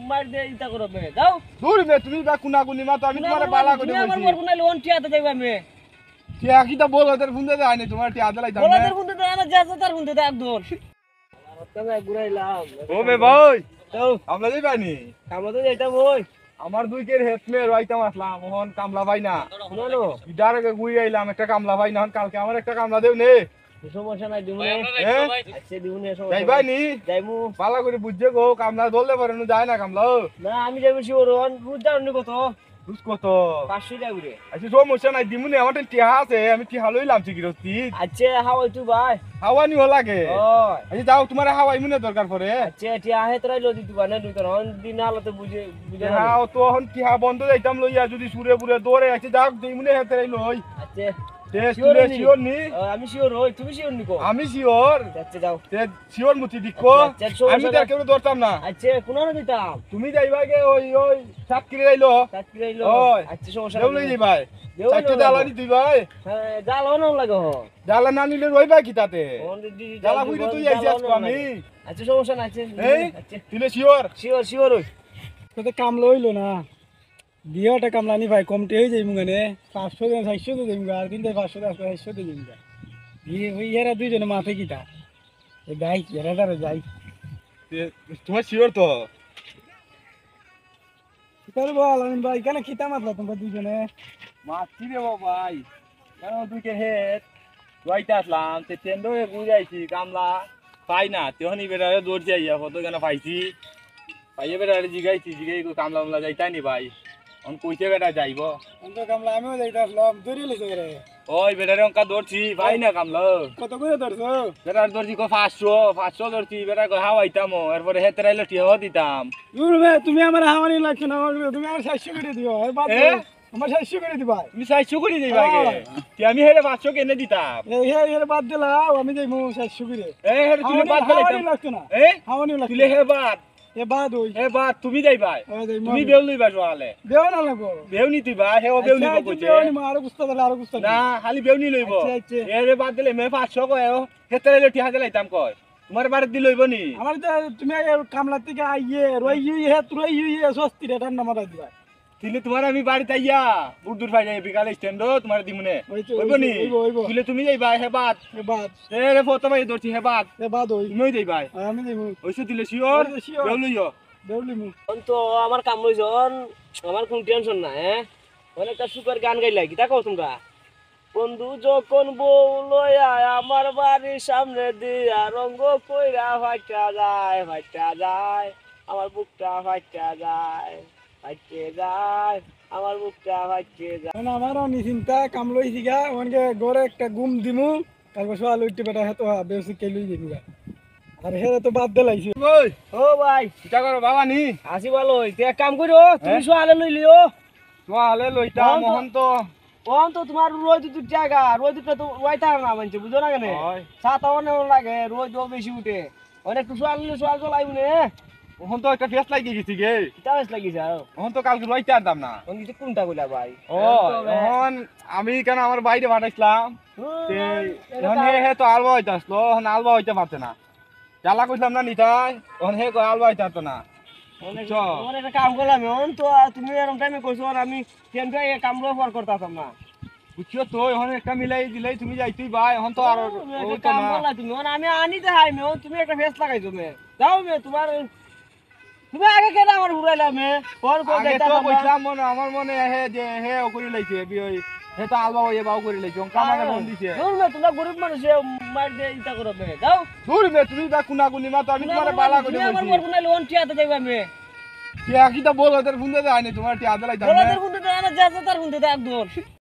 মার দে ইতা করো মে যাও দূর মে তুমি বা কুনাকুনি মা তো আমি তোমারে বালা করে বলছি আমার মোর কোনালে ওন টিয়াতে যাইবা মে টিয়া কি তা বল ওদের ফোন দে আইনি তোমার টিয়া দলাই দাও বলাদের ফোন দে না যা তার ফোন দে একদম তুমি ঘুরাইলাম ও মে ভাই যাও আমরা যাই পানি আমরা তো যাইতাম ওই আমার দুই কের হেতমে রাইতাম আসলাম মোহন কামলা ভাই না শুনো ইদার আগে গুই আইলাম একটা কামলা ভাই না কালকে আমার একটা কামলা দেও নে সমস্যা নাই দিমুনে আচ্ছা দিমুনে সমস্যা যাইবা নি যাইমু পালা করে বুঝছে গো কামলা ধরলে পারে না যায় না কামলা না আমি যাইবো শিওর রোজ জানি কত বুঝ কত 500 টাকা করে আচ্ছা সমস্যা নাই দিমুনে আমার টিয়া আছে আমি টিয়া লইলাম সিকিরতি আচ্ছা হাওয়াই তুই ভাই হাওয়ানি হো লাগে ওই আচ্ছা যাও তোমার হাওয়াই মনে দরকার পড়ে আচ্ছা টিয়া হে তোরাই লদি তুই বানে তুই তখন দিন আলোতে বুঝে বুঝে না হ্যাঁ তো এখন টিয়া বন্ধ যাইতাম লইয়া যদি সুরে পুরে দৌড়ে আছে যাও দিমুনে হেতে লই আচ্ছা তে তুই শিওর নি আমি শিওর হই তুমি শিওর নিকো আমি শিওর আচ্ছা যাও তে শিওর মুতি দিকো আমি তো কেউ ধরতাম না আচ্ছা কোন না দিতাম তুমি যাইবা গে ওই সাতকিরে আইলো চাকরি রইলো ওই আচ্ছা সমস্যা দেউ লই যাইবাই চারটে জ্বালানি দিবাই হ্যাঁ জ্বালাও না লাগে হ জ্বালা না নিলে রইবা কি তাতে জ্বালা বুঝে তুই আইছিস আমি আচ্ছা সমস্যা নাই এই তুই শিওর শিওর শিওর হই তোতে কাম লইলো না বিয়েটা কামলানি ভাই কমতে হয়ে যাই মুগানে 500 দেন 600 দেন আর কিন্তু 500 600 দেন বিয়ে ওই এরা দুইজনে মাথে কিটা এই গাই এরা দাঁড়া যাই তোমার শিওর তো তোর বল আমি ভাই কেন খিতা মাতলা তোমরা দুইজনে মাছি রে ভাই কেন তুই কে হেড রইতে আসলাম তে টেন্ডো এ বুঝাইছি কামলা পাই না তেহনি বেড়ারে দৌড় যাইয়া কত কেন পাইছি পাইয়ে বেড়ারে জিগাইছি জিগাই কামলা মামলা যাইতাই নি ভাই অন কইতে বেটা যাইব অন্ত কামলা আমিও যাইতে আসলাম দৌড়ি লইছে রে ওই বেড়ারে অঙ্কা দৌড়ছি পাই না কামলা কত করে ধরছো বেড়ার দৌড়ছি কো 500 দৌড়ছি বেড়া কো হাওয়াইতাম এরপরে হেতে রাইলো টিয়াও দিতাম দূর ভাই তুমি আমার হাওয়ানি লাগছে না তুমি আমার 600 করে দিও এই বাদ আমার 600 করে দিবা তুমি 600 করে দিবা গে তে আমি হেরে 500 কেনে দিতাম এই হে বাদ দিলাও আমি যাইমু 600 করে এ হেরে তুমি বাদ হাওয়ানি দিলাম লাগছে না এ হাওয়ানি লাগছে তুলে হে বাদ এ বাদ হই হে বাদ তুমি যাইবা তুমি বেউ লইবা সোয়ালে দেও না লাগবো বেউনি তুইবা হে ও বেউনি কইছে আরো বুঝতে পারলে আরো বুঝতে না খালি বেউনি লইব আচ্ছা, আচ্ছা। এরে বাদ দিলে মে 500 কয় হেতে রাইলো টিয়া দিলাইতাম কয় তোমার বাড়ি দি লইব নি আমার তো তুমি কামলা থেকে আইয়ে রই হে তুই সস্তি রে ঠান্ডা মারা দিবা তিলে তোমার আমি বাড়িতে আইয়া বুড়দুর ফাই যাই বিকালে স্ট্যান্ড তোমার দিমুনে হইব নি তুলে তুমি যাইবা হে বাদ এ বাদ এরে ফটো ভাই দরছি হে বাদ এ বাদ হই তুমি যাইবা আমি দেবো ওইসো দিলে শিওর বেউ লইও দেউলি মু তো আমার কাম লইছন আমার কোন টেনশন না হ্যাঁ অনেকটা সুপার গান গাইলা কি তা কও তোমরা বন্ধু যখন বউ লইয়া আমার বাড়ির সামনে দিয়া রঙ্গ কইরা ফাইটা যায় আমার বুকটা ফাইটা যায় ফাইটে যায় আমার বুকটা ফাইটে যায় মানে আমারও নিচিন্তা কাম লইছি গা ওনকে গরে একটা গুম দিমু তারপর সোয়াল উঠতে বেটা হেতো বেশি কে লই দিবি গা আর হেরে তো বাদ দেলাইছি ওই ও ভাই কিটা করো বাবা নি আসি ভালো তে এক কাম কইরো তুমি সোয়ালে লই লিও তোয়ালে লইতা মোহন তো কোন তো তোমার রোজ দুটো জায়গা রোজ দুটো তো ওয়াইতা না মানছে বুঝো না কেন সাত অনেক লাগে রোজ ও বেশি উঠে অনেক একটু সোয়াল চলাইব নে মোহন তো একটা ফেস লাগি গেছি গে কিতাস লাগিছে আর মোহন তো কালকে রইতে আনতাম না কোন কিছু কোনটা কইলা ভাই ও মোহন আমি কেন আমার বাইরে পাঠাইছিলাম এখন হে তো আলবা হইতে আসলো এখন আলবা হইতে পারছে না জ্বালা কইলাম না নিতাই এখন হে কয় আলবা হইতে পারতো না অনেক কাম করলাম এখন তো তুমি এরকম টাইমে কইছো আর আমি কেনটা এই কামগুলো পর করতাম না বুঝছো তো এখন একটা মিলাই দিলেই তুমি যাইতেই ভাই এখন তো আর কাম করলা তুমি আমি আনিতে হাই মে তুমি একটা ফেস লাগাইছো মে যাও মে তোমার তুমি আগে কেন আমার ঘুরাইলা মে ফোন করে আগে তো কইলাম মনে আমার মনে হে যে হে ও করে লাইছে বিই হে তো আলবা হইয়ে বাউ করে লাইছে কামারে বন দিছে দূর মে তোমরা গরিব মানুষ মার দে ইতা করো মে যাও দূর মে তুমি বা কুনাকুনি মা তো আমি তোমারে বালা করে আমার বলছি মোর কোনালে লোন টিয়াতে যাইবা মে টিয়া কি তো বল ওদের ফোন দে আইনি তোমার টিয়া দিলাই দাও বলাদের ফোন দে না যা তার ফোন দে একদম